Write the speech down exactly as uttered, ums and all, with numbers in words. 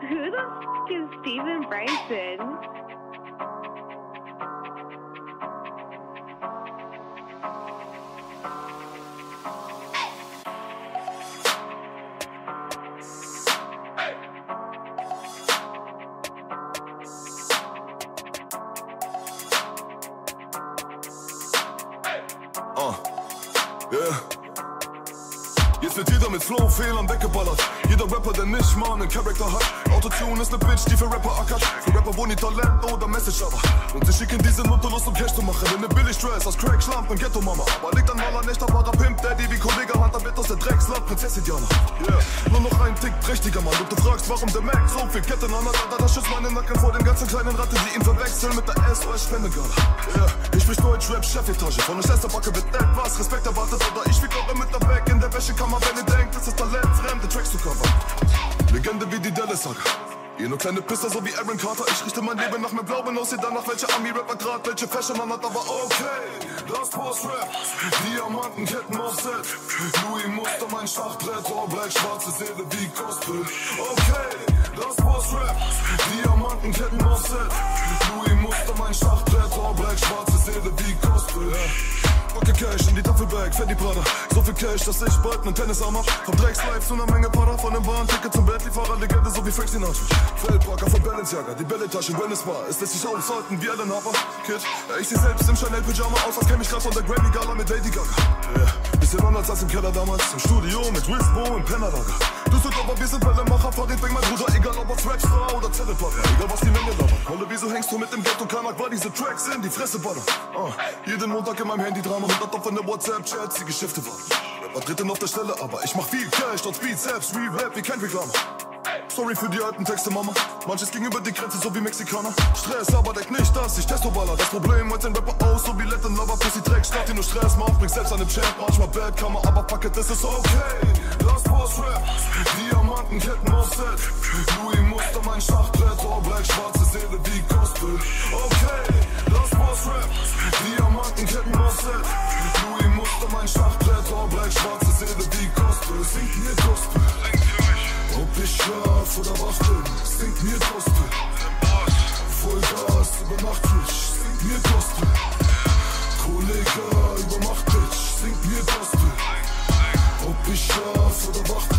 Who the f is Steven Bryson? Uh, yeah. Jetzt wird jeder mit Flow-Fehlern weggeballert. Jeder Rapper, der nicht mal einen Charakter hat. Autotune ist ne Bitch, die für Rapper ackert. Für Rapper, wo nie Talent oder Message aber. Und sie schicken diese Nutte los, um Cash zu machen. In ne Billig-Dress aus Crack, Schlamp und Ghetto-Mama. Aber liegt an aller Nächter, war der Pimp Daddy wie Kollege Hunter wird aus der Drecksland Prinzessin Diana. Yeah, nur noch ein Tick prächtiger Mann. Und du fragst, warum der Mac so viel Ketten an hat. Da schützt meine Nacken vor den ganzen kleinen Ratten, die ihn verwechseln mit der S O S-Spendegala. Yeah, ich sprich Deutsch, Rap, Chefetage. Von der Schwesterbacke wird etwas Respekt erwartet. Oder ich fick auch mit der Back in der Wäschekammer, wenn ihr denkt, es ist Talent, fremde Tracks zu covern. Legende wie die Dallas-Saga. Ihr nur kleine Pisser, so wie Aaron Carter. Ich richte mein Leben nach mir blau, bin aus ihr danach, welche Ami-Rapper grad, welche Fashion an hat, aber okay. Das Post-Rap, Diamantenketten auf Set. Louis Muster, mein Schachbrett, All Black, schwarze Seele wie Gospel. Okay, das Post-Rap, Diamantenketten auf Set. Louis Muster, mein Schachbrett, All Black, schwarze Seele wie Gospel. Packe Cash in die Taffelbag, Fendi Prada. So viel Cash, dass ich bald nen Tennisarm hab. Vom Drecks-Life zu ner Menge Para. Von dem Bahnticket zum Bentley-Fahrer, Legende so wie Frank Sinatra. Feldparker von Balenciaga, die Bälletasche, Wellness-Bar. Es lässt sich aushalten wie Alan Harper. Kid, ja, ich seh selbst im Chanel-Pyjama aus, als käm ich grad von der Grammy-Gala mit Lady Gaga. Yeah. Bisschen anders als im Keller damals, im Studio mit Whisbo im Pennerlager. Du sagst aber, wir sind Wellemacher, Farid bring mein Bruder, egal ob als Rapstar oder Zelleplatter. Egal was die Menge labert. Kolle, wieso hängst du mit dem Ghetto Kanak, weil diese Tracks in die Fresse ballern. Uh, jeden Montag in meinem Handy-Drama, hundert offene WhatsApp-Chats, die Geschäfte waren. Rapper dritten auf der Stelle, aber ich mach viel Cash, dort Beats, selbst Re-Rap wie kein Reklame. Sorry für die alten Texte, Mama. Manches ging über die Grenze, so wie Mexikaner. Stress, aber denk nicht, dass ich Testo baller. Das Problem als ein Rapper aus, so wie Let and Lover, Pussy Dreck, Start, die nur Stress macht. Bring selbst an dem Chat, manchmal Bad Kammer, aber fuck it, das ist okay. Das Post-Rap, Diamantenketten auf Set. Louis Muster, mein Schachbrett, All Black, schwarze Seele wie Gospel. Okay, das Post-Rap, Diamantenketten auf Set. Louis Muster, mein Schachbrett, All Black, schwarze Seele wie Gospel. Singt mir Gospel. Ob ich schlaf oder wach bin, singt mir Gospel. Vollgas über Nachttisch, singt mir Gospel. Kollege über Machtbitch, singt mir Gospel. Ob ich schlaf oder wach bin.